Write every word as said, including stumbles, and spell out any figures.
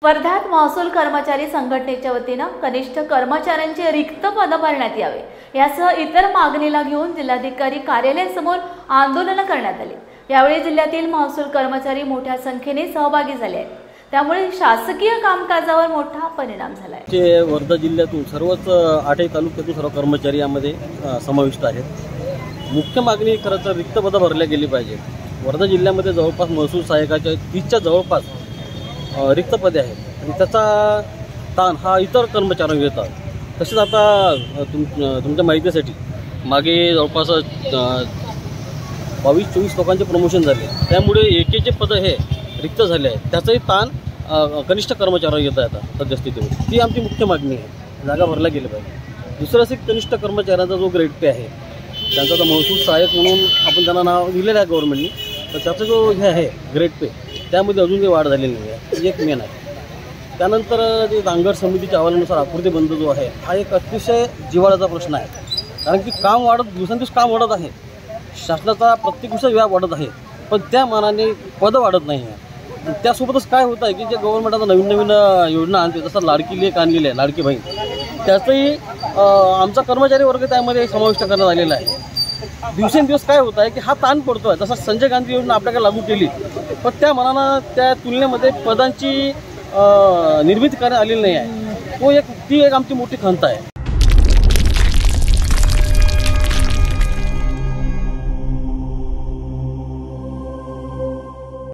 वर्ध्यात महसूल कर्मचारी संघटनेच्या वतीनं कनिष्ठ कर्मचाऱ्यांचे रिक्त पद भरण्यात यावे यासह इतर मागणीला घेऊन जिल्हाधिकारी कार्यालयासमोर आंदोलन करण्यात आले। यावेळी जिल्ह्यातील महसूल कर्मचारी मोठ्या संख्येने सहभागी झाले आहेत, त्यामुळे शासकीय कामकाजावर मोठा परिणाम झाला आहे। वर्धा जिल्ह्यातून सर्वच आठही तालुक्यातून सर्व कर्मचारी यामध्ये समाविष्ट आहेत। मुख्य मागणी खरं तर रिक्त पदं भरल्या गेली पाहिजेत। वर्धा जिल्ह्यामध्ये जवळपास महसूल सहाय्यकाच्या तीसच्या जवळपास रिक्त पदे आहेत आणि त्याचा ताण हा इतर कर्मचाऱ्यांवर येतात। तसेच आता तुम तुमच्या माहितीसाठी मागे जवळपास बावीस चोवीस लोकांचे प्रमोशन झाले, त्यामुळे एकेचे पदं हे रिक्त झाले आहेत। त्याचाही ताण कनिष्ठ कर्मचाऱ्यांवर येत आहे आता सद्यस्थितीमध्ये। ती आमची मुख्य मागणी आहे, जागा भरल्या गेल्या पाहिजे। दुसरं असे कनिष्ठ कर्मचाऱ्यांचा जो ग्रेड पे आहे, त्यांचा तर महसूल सहाय्यक म्हणून आपण त्यांना नाव दिलेलं आहे गव्हर्नमेंटनी, तर त्याचा जो हे आहे ग्रेड पे त्यामध्ये अजून काही वाढ झालेली नाही आहे, एक मेन आहे। त्यानंतर जे नांगर समितीच्या अहवालानुसार आकृती बंद जो आहे हा एक अतिशय जिव्हाळ्याचा प्रश्न आहे, कारण की काम वाढत दिवसांदिवस काम वाढत आहे, शासनाचा प्रत्येक दिवस व्याप वाढत आहे, पण त्या मानाने पदं वाढत नाही आहे। त्यासोबतच काय होतं आहे की जे गव्हर्नमेंट आता नवीन नवीन योजना आणते, जसं लाडकी लेक आणलेली आहे, लाडकी बहीण, त्याचंही आमचा कर्मचारी वर्ग त्यामध्ये समाविष्ट करण्यात आलेला आहे। दिवसेंदिवस काय होत आहे की हा ताण पडतो आहे। तसं संजय गांधी योजना आपल्याकडे लागू केली, पण त्या मानानं त्या तुलनेमध्ये पदांची निर्मिती करण्यात आलेली नाही आहे। तो एक ती एक आमची मोठी खंत आहे।